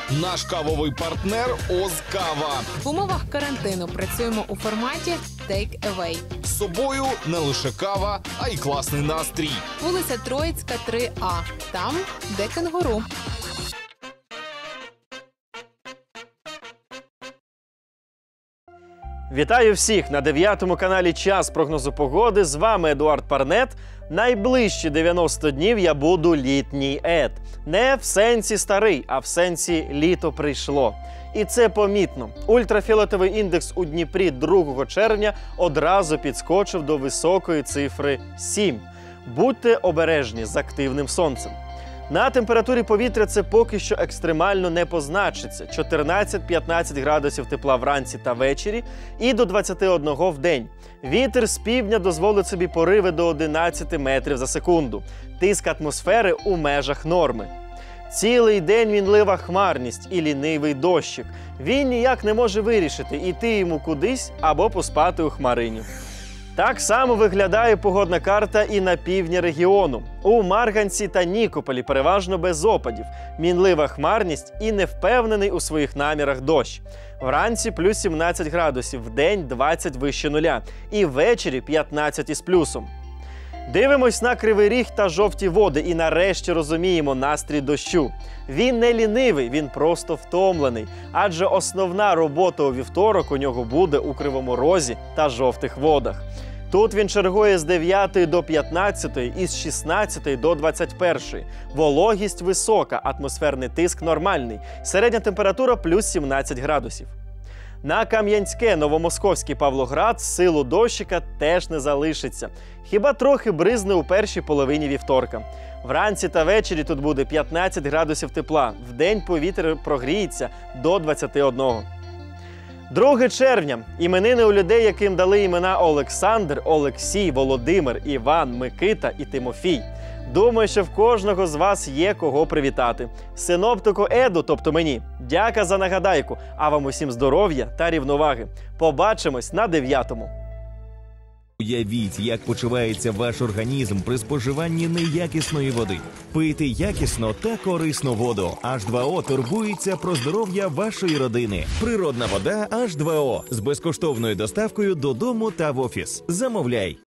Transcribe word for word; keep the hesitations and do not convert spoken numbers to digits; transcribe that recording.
Наш кавовий партнер Озкава. В умовах карантину працюємо у форматі Take Away. З собою не лише кава, а й класний настрій. Вулиця Троїцька, три А. Там, де кенгуру. Вітаю всіх на дев'ятому каналі «Час прогнозу погоди». З вами Едуард Парнет. Найближчі дев'яносто днів я буду літній Ед. Не в сенсі старий, а в сенсі літо прийшло. І це помітно. Ультрафіолетовий індекс у Дніпрі другого червня одразу підскочив до високої цифри сім. Будьте обережні з активним сонцем. На температурі повітря це поки що екстремально не позначиться. чотирнадцять-п'ятнадцять градусів тепла вранці та ввечері і до двадцяти одного в день. Вітер з півдня дозволить собі пориви до одинадцяти метрів за секунду. Тиск атмосфери у межах норми. Цілий день мінлива хмарність і лінивий дощик. Він ніяк не може вирішити, іти йому кудись або поспати у хмарині. Так само виглядає погодна карта і на півдні регіону. У Марганці та Нікополі переважно без опадів, мінлива хмарність і невпевнений у своїх намірах дощ. Вранці плюс сімнадцять градусів, вдень двадцять вище нуля і ввечері п'ятнадцять із плюсом. Дивимось на Кривий Ріг та жовті води і нарешті розуміємо настрій дощу. Він не лінивий, він просто втомлений, адже основна робота у вівторок у нього буде у Кривому Розі та жовтих водах. Тут він чергує з дев'ятої до п'ятнадцятої і з шістнадцятої до двадцять першої. Вологість висока, атмосферний тиск нормальний, середня температура плюс сімнадцять градусів. На Кам'янське, Новомосковський, Павлоград силу дощика теж не залишиться. Хіба трохи бризне у першій половині вівторка. Вранці та ввечері тут буде п'ятнадцять градусів тепла. Вдень повітря прогріється до двадцяти одного. друге червня. Іменини у людей, яким дали імена Олександр, Олексій, Володимир, Іван, Микита і Тимофій. Думаю, що в кожного з вас є кого привітати. Синоптику Еду, тобто мені, дяка за нагадайку, а вам усім здоров'я та рівноваги. Побачимось на дев'ятому. Уявіть, як почувається ваш організм при споживанні неякісної води. Пийте якісно та корисну воду. аш два о турбується про здоров'я вашої родини. Природна вода аш два о з безкоштовною доставкою додому та в офіс. Замовляй!